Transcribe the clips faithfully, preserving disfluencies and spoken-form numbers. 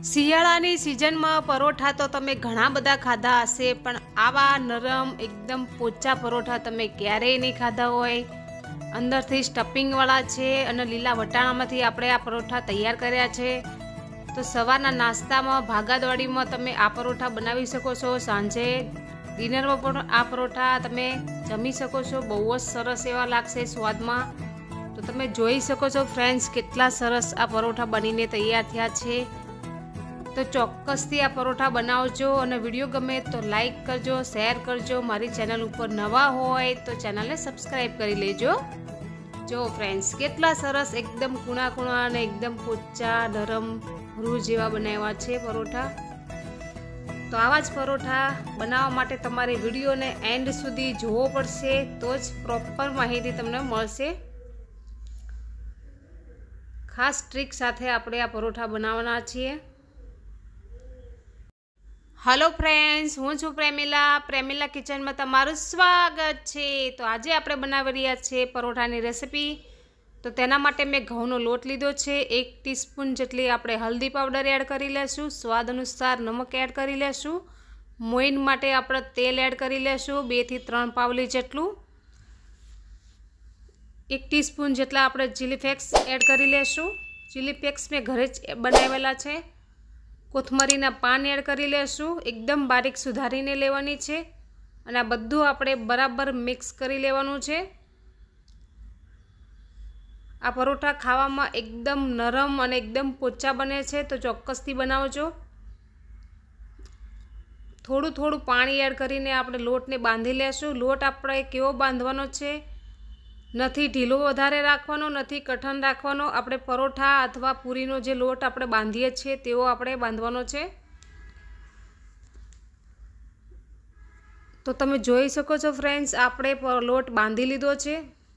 શિયાળાની સિઝનમાં પરોઠા તો તમે ઘણા બધા ખાધા હશે, પણ આવા નરમ એકદમ પોચા પરોઠા તમે ક્યારેય નહીં ખાધા હોય। અંદરથી સ્ટફિંગવાળા છે અને લીલા વટાણામાંથી આપણે આ પરોઠા તૈયાર કર્યા છે। તો સવારના નાસ્તામાં ભાગાદોડીમાં તમે આ પરોઠા બનાવી શકો છો, સાંજે ડિનરમાં પણ આ પરોઠા તમે જમી શકો છો। બહુ જ સરસ એવા લાગશે સ્વાદમાં। તો તમે જોઈ શકો છો ફ્રેન્ડ્સ, કેટલા સરસ આ પરોઠા બનીને તૈયાર થયા છે। તો ચોક્કસથી આ પરોઠા બનાવજો અને વિડીયો ગમે તો લાઈક કરજો, શેર કરજો। મારી ચેનલ ઉપર નવા હોય તો ચેનલને સબસ્ક્રાઈબ કરી લેજો। જો ફ્રેન્ડ્સ, કેટલા સરસ એકદમ કૂણા કૂણા અને એકદમ પોચા નરમ રૂ જેવા બનાવ્યા છે પરોઠા। તો આવા જ પરોઠા બનાવવા માટે તમારે વિડીયોને એન્ડ સુધી જોવો પડશે, તો જ પ્રોપર માહિતી તમને મળશે। ખાસ ટ્રીક સાથે આપણે આ પરોઠા બનાવવાના છીએ। हेलो फ्रेंड्स, हूँ छूँ प्रेमिला। प्रेमिला किचन में तमारुं स्वागत है। तो आज आपणे बनावी रह्या छे परोठानी रेसिपी। तो तेना माटे मैं घऊनो लोट लीधो छे। एक टीस्पून जेटली आपणे हल्दी पाउडर एड करी लेशुं, स्वाद अनुसार नमक एड करी लेशुं, मोइन माटे आपणे तेल एड करी लेशुं बे थी त्रण पावली जेटलुं। एक टीस्पून जेटला आपणे चिली फ्लेक्स एड करी लेशुं। चिली फ्लेक्स मैं घरे ज बनावेला छे। कोथमरीना पान एड करी लेशुं, एकदम बारीक सुधारीने लेवानी छे अने आ बधुं आपणे बराबर मिक्स करी लेवानुं छे। आ परोठा खावामां एकदम नरम अने एकदम पोचा बने छे, तो चोक्कसथी बनावजो। थोड़ुं थोड़ुं पाणी एड करीने आपणे लोटने बांधी लेशुं। लोट आपणे केवो बांधवानो छे, नथी ढीलो वधारे राखवानो, नथी कठण राखवानो। आपणे परोठा अथवा पूरीनो जे लोट आपणे बांधीए छीए तेवो आपणे बांधवानो छे। तो तमे जोई शको छो फ्रेंड्स, आपणे लोट बांधी लीधो छे।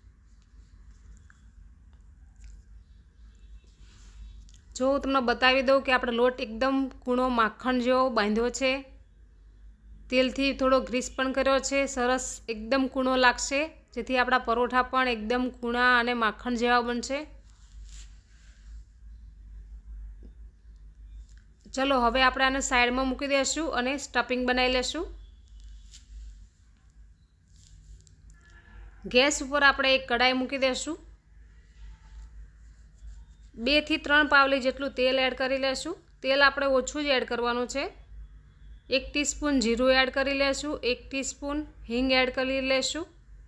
जो हूँ तमने बतावी दऊं कि आपणे लोट एकदम कूणो माखण जेवो बांध्यो छे। तेलथी थोड़ो ग्रीस पण कर्यो छे, सरस एकदम कूणो लागशे, जेथी आपणा परोठा पण एकदम कूणा अने माखण जेवा बनशे। चलो हवे आपणे आने साइड में मूकी देशुं अने स्टफिंग बनावी लेशुं। गैस पर आपणे एक कढ़ाई मूकी देशुं। बे थी त्रण पावली जेटलुं तेल एड करी लेशुं। तेल आपणे ओछुं ज एड करवानुं छे। एक टीस्पून जीरुं एड करी लेशुं। एक टीस्पून हींग एड करी लेशुं।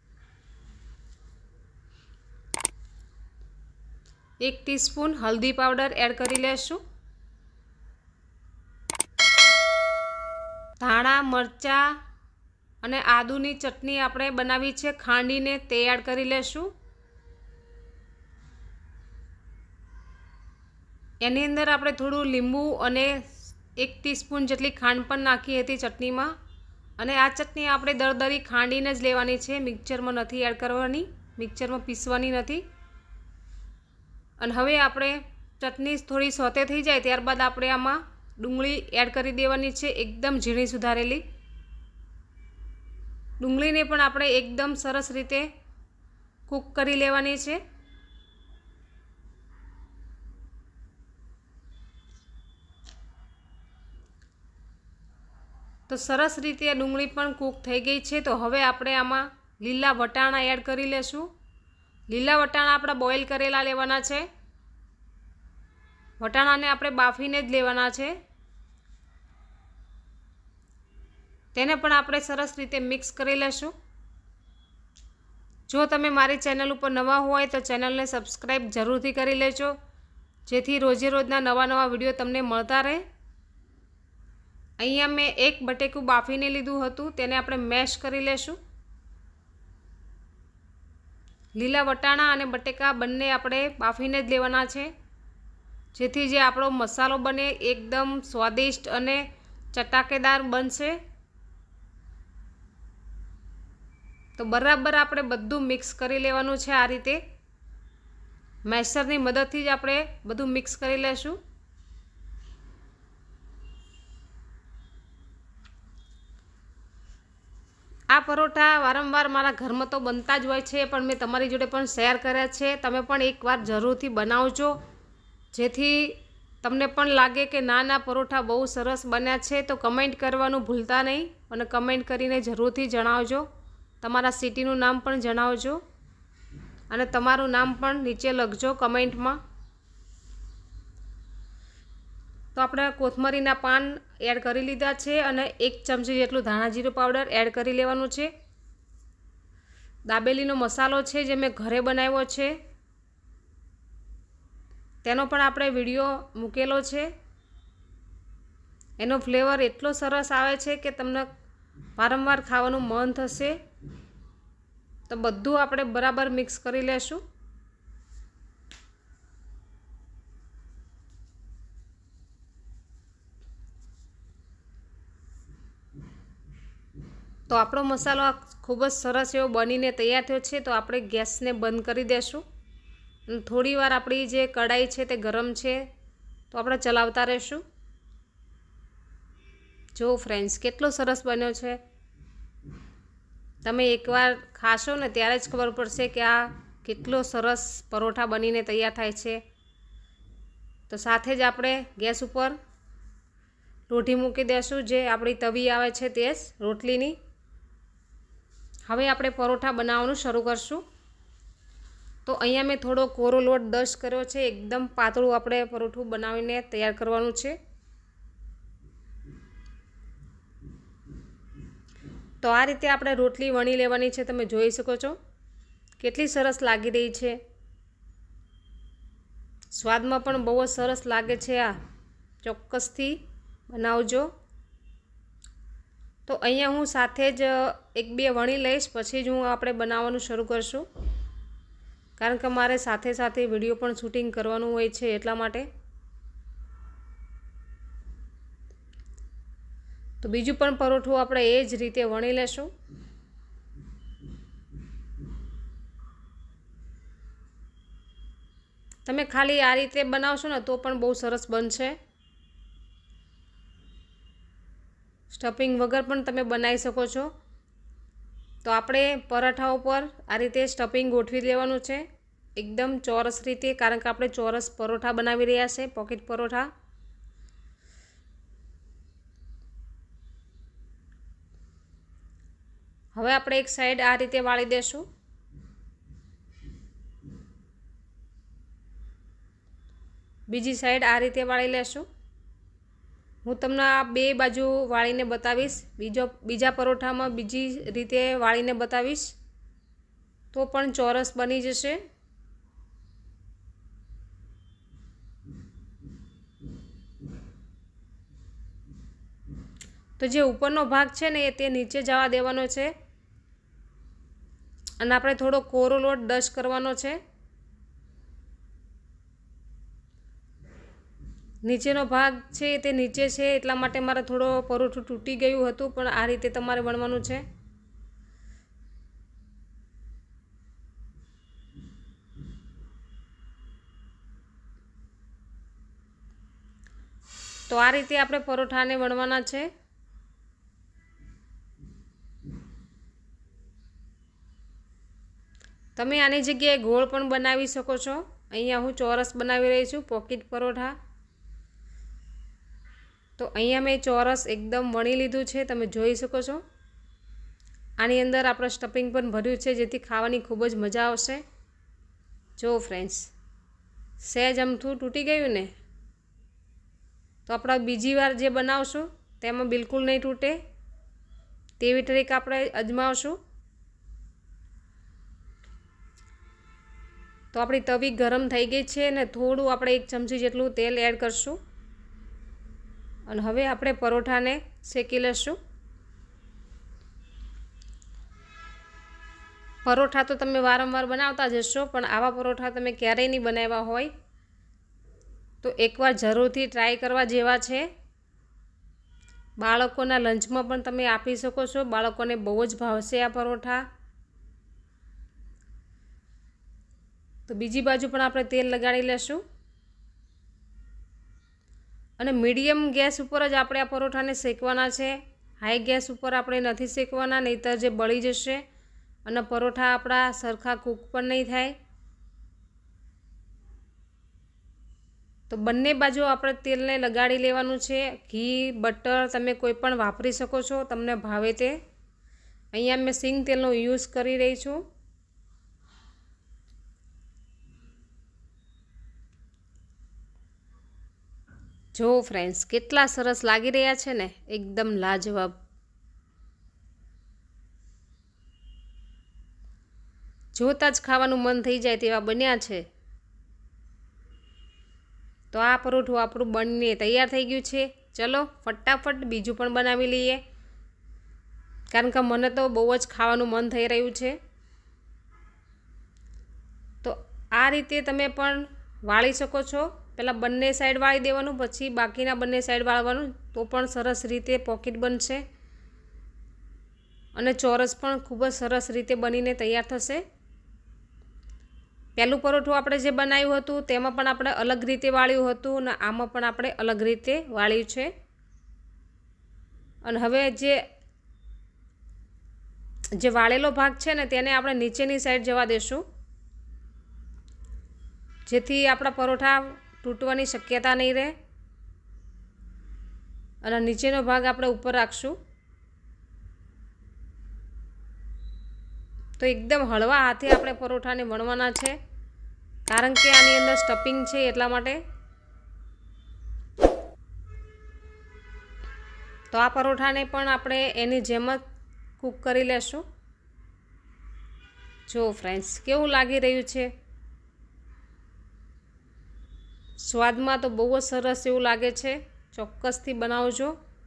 एक टीस्पून हल्दी पाउडर एड करी लेशुं। धाणा मरचा अने आदुनी चटनी आपणे बनावी छे खांडीने, ते एड करी लेशुं। एनी अंदर आपणे थोड़ुं लींबू अने एक टीस्पून जेटली खांड पण नाखी हती चटनीमां। अने आ चटनी आपणे दरदरी खांडीने ज लेवानी छे, मिक्सचरमां नथी एड करवानी, मिक्सचरमां पीसवानी नथी। अने हवे आपणे चटनी थोड़ी सोते थई जाय त्यारबाद आपणे आमां डुंगળી एड करी देवानी छे, एकदम झीणी सुधारेली। डुंगळीने पण आपणे एकदम सरस रीते कूक करी लेवानी छे। तो सरस रीते डुंगળી पण कूक थई गई छे। तो हवे आपणे आमां लीला वटाणा एड करी लेशुं। लीला वटाणा आपणे बॉइल करेला लेवाना छे। वटाणाने आपणे बाफीने ज लेवाना छे। तेने पण आपणे सरस रीते मिक्स करी लेशुं। जो तमे मारी चेनल पर नवा होय तो चेनलने सब्सक्राइब जरूरथी करी लेजो, जेथी रोजे रोजना नवा नवा विडियो तमने मळता रहे। अहींया मैं एक बटेकू बाफीने लीधुं हतुं, तेने आपणे मेश करी लेशुं। लीला वटाणा अने बटेका बंने आपणे बाफीने ज लेवाना छे, जेथी जे आपणो मसालो बने एकदम स्वादिष्ट अने चटाकेदार बनशे। तो बराबर आपणे बधुं मिक्स करी लेवानुं छे। आ रीते मेशरनी मददथी ज आपणे बधुं मिक्स करी लेशुं। आ परोठा वारंवार मारा घर में तो बनता ज होय छे, पण मैं तमारी जोड़े पण शेर कर्या छे। तमे पण एक वार जरूरथी बनावजो, जेथी તમને પણ લાગે કે નાના પરોઠા બહુ સરસ બન્યા છે તો કમેન્ટ કરવાનું ભૂલતા નહીં અને કમેન્ટ કરીને જરૂરથી જણાવજો. તમારા સિટીનું નામ પણ જણાવજો અને તમારું નામ પણ નીચે લખજો કમેન્ટમાં. તો આપણે કોથમરીના પાન એડ કરી લીધા છે અને એક ચમચી જેટલું ધાણા જીરું પાવડર એડ કરી લેવાનું છે. દાબેલીનો મસાલો છે જે મેં ઘરે બનાવ્યો છે તેનો પણ આપણે વિડીયો મૂકેલો છે. એનો ફ્લેવર એટલો સરસ આવે છે કે તમને વારંવાર ખાવાનું મન થશે. તો બધું આપણે બરાબર મિક્સ કરી લેશું. તો આપણો મસાલો ખૂબ જ સરસ એવો બનીને તૈયાર થયો છે. તો આપણે ગેસને બંધ કરી દેશું અને થોડી વાર આપણી જે કઢાઈ છે તે ગરમ છે તો આપણે ચલાવતા રહીશું. જો ફ્રેન્ડ્સ કેટલો સરસ બન્યો છે. તમે એકવાર ખાશો ને ત્યારે જ ખબર પડશે કે આ કેટલો સરસ પરોઠા બનીને તૈયાર થાય છે. તો સાથે જ આપણે ગેસ ઉપર લોઢી મૂકી દેશું જે આપણી તવી આવે છે તે જ રોટલીની. હવે આપણે પરોઠા બનાવવાનું શરૂ કરશું. તો અહીંયા મેં થોડો કોરો લોટ દસ કર્યો છે. એકદમ પાતળું આપણે પરોઠું બનાવીને તૈયાર કરવાનું છે. તો આ રીતે આપણે રોટલી વણી લેવાની છે. તમે જોઈ શકો છો કેટલી સરસ લાગી રહી છે. સ્વાદમાં પણ બહુ જ સરસ લાગે છે. આ ચોક્કસથી બનાવજો. તો અહીંયા હું સાથે જ એક બે વણી લઈશ પછી જ હું આપણે બનાવવાનું શરૂ કરશું કારણ કે મારે સાથે સાથે વિડીયો પણ શૂટિંગ કરવાનું હોય છે એટલા માટે. તો બીજું પણ પરોઠું આપણે એ જ રીતે વણી લેશું. તમે ખાલી આ રીતે બનાવશો ને તો પણ બહુ સરસ બનશે. સ્ટફિંગ વગર પણ તમે બનાવી શકો છો. તો આપણે પરાઠા ઉપર આ રીતે સ્ટફિંગ ગોઠવી લેવાનું છે એકદમ ચોરસ રીતે કારણ કે આપણે ચોરસ પરોઠા બનાવી રહ્યા છે પોકેટ પરોઠા. હવે આપણે એક સાઈડ આ રીતે વાળી દેશું. બીજી સાઈડ આ રીતે વાળી લેશું. હું તમને આ બે બાજુ વાળીને બતાવીશ. બીજો બીજા પરોઠામાં બીજી રીતે વાળીને બતાવીશ તો પણ ચોરસ બની જશે. તો જે ઉપરનો ભાગ છે ને એ તે નીચે જવા દેવાનો છે અને આપણે થોડો કોરો લોટ ડસ્ટ કરવાનો છે. નીચેનો ભાગ છે તે નીચે છે એટલા માટે મારે થોડો પરોઠું તૂટી ગયું હતું પણ આ રીતે તમારે વણવાનું છે. તો આ રીતે આપણે પરોઠાને વણવાના છે. તમે આની જગ્યાએ ગોળ પણ બનાવી શકો છો. અહીંયા હું ચોરસ બનાવી રહી છું પોકેટ પરોઠા. તો અહીંયા મેં ચોરસ એકદમ વણી લીધું છે તમે જોઈ શકો છો. આની અંદર આપણે સ્ટફિંગ પણ ભર્યું છે જેથી ખાવાની ખૂબ જ મજા આવશે. જો ફ્રેન્ડ્સ સહેજ અમથું તૂટી ગયું ને તો આપણે બીજી વાર જે બનાવશું તેમાં બિલકુલ નહીં તૂટે તેવી ટ્રીક આપણે અજમાવશું. તો આપણી તવી ગરમ થઈ ગઈ છે ને થોડું આપણે એક ચમચી જેટલું તેલ એડ કરશું અને હવે આપણે પરોઠાને શેકી લઈશું. પરોઠા તો તમે વારંવાર બનાવતા જ હશો પણ આવા પરોઠા તમે ક્યારેય નહીં બનાવ્યા હોય તો એકવાર જરૂરથી ટ્રાય કરવા જેવા છે. બાળકોના લંચમાં પણ તમે આપી શકો છો. બાળકોને બહુ જ ભાવશે આ પરોઠા. તો બીજી બાજુ પણ આપણે તેલ લગાડી લેશું અને મીડિયમ ગેસ ઉપર જ આપણે આ પરોઠાને શેકવાના છે. હાઈ ગેસ ઉપર આપણે નથી શેકવાના નહીંતર જે બળી જશે અને પરોઠા આપણા સરખા કૂક પણ નહીં થાય. તો બંને બાજુ આપણે તેલને લગાડી લેવાનું છે। ઘી બટર તમે કોઈ પણ વાપરી શકો છો, તમને ભાવે તે। અહીંયા મેં સિંગ તેલનો યુઝ કરી રહી છું। જો ફ્રેન્ડ્સ કેટલા સરસ લાગી રહ્યા છે ને, એકદમ લાજવાબ। જોતાં જ ખાવાનું મન થઈ જાય તેવા બન્યા છે। તો આ પરોઠું આપણું બનીને તૈયાર થઈ ગયું છે। ચલો ફટાફટ બીજું પણ બનાવી લઈએ, કારણ કે મને તો બહુ જ ખાવાનું મન થઈ રહ્યું છે। તો આ રીતે તમે પણ વાળી શકો છો। પહેલાં બંને સાઈડ વાળી દેવાનું, પછી બાકીના બંને સાઈડ વાળવાનું, તો પણ સરસ રીતે પોકેટ બનશે અને ચોરસ પણ ખૂબ જ સરસ રીતે બનીને તૈયાર થશે। પહેલું પરોઠું આપણે જે બનાવ્યું હતું તેમાં પણ આપણે અલગ રીતે વાળ્યું હતું અને આમાં પણ આપણે અલગ રીતે વાળ્યું છે। અને હવે જે જે વાળેલો ભાગ છે ને તેને આપણે નીચેની સાઈડ જવા દેશું, જેથી આપણા પરોઠા તૂટવાની શક્યતા નહીં રહે। અને નીચેનો ભાગ આપણે ઉપર રાખશું। તો એકદમ હળવા હાથે આપણે પરોઠાને વણવાના છે, કારણ કે આની અંદર સ્ટફિંગ છે એટલા માટે। તો આ પરોઠાને પણ આપણે એની જેમ જ કૂક કરી લેશું। જો ફ્રેન્ડ્સ કેવું લાગી રહ્યું છે, સ્વાદમાં તો બહુ જ સરસ એવું લાગે છે। ચોક્કસથી બનાવજો।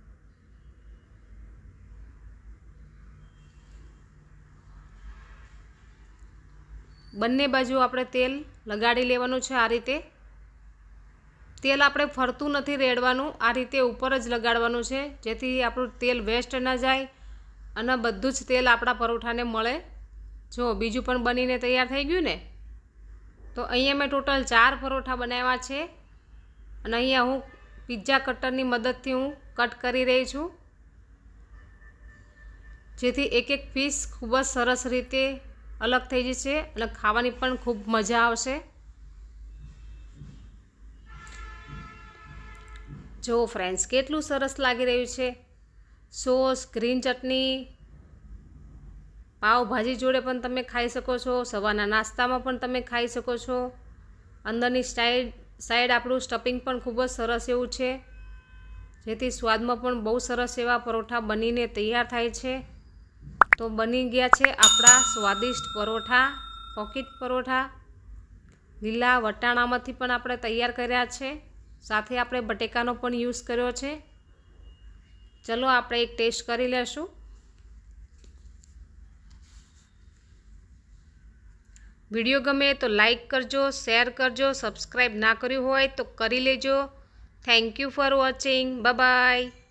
બંને બાજુ આપણે તેલ લગાડી લેવાનું છે। આ રીતે તેલ આપણે ફરતું નથી રેડવાનું, આ રીતે ઉપર જ લગાડવાનું છે, જેથી આપણું તેલ વેસ્ટ ન જાય અને બધું જ તેલ આપણા પરોઠાને મળે। જો બીજું પણ બનીને તૈયાર થઈ ગયું ને। તો અહીંયા મેં ટોટલ ચાર પરોઠા બનાવ્યા છે અને અહીંયા હું પિઝા કટરની મદદથી હું કટ કરી રહી છું, જેથી એક એક પીસ ખૂબ જ સરસ રીતે અલગ થઈ જશે અને ખાવાની પણ ખૂબ મજા આવશે। જો ફ્રેન્ડ્સ કેટલું સરસ લાગી રહ્યું છે। સોસ, ગ્રીન ચટણી, પાવભાજી જોડે પણ તમે ખાઈ શકો છો, સવારના નાસ્તામાં પણ તમે ખાઈ શકો છો। અંદરની સાઈડ સાઈડ આપણું સ્ટફિંગ પણ ખૂબ જ સરસ એવું છે, જેથી સ્વાદમાં પણ બહુ સરસ એવા પરોઠા બનીને તૈયાર થાય છે। તો બની ગયા છે આપણા સ્વાદિષ્ટ પરોઠા, પોકેટ પરોઠા। લીલા વટાણામાંથી પણ આપણે તૈયાર કર્યા છે, સાથે આપણે બટેકાનો પણ યુઝ કર્યો છે। ચલો આપણે એક ટેસ્ટ કરી લેશું। વિડીયો ગમે તો લાઈક કરજો, શેર કરજો, સબસ્ક્રાઈબ ના કર્યું હોય તો કરી લેજો। Thank you for watching, bye by.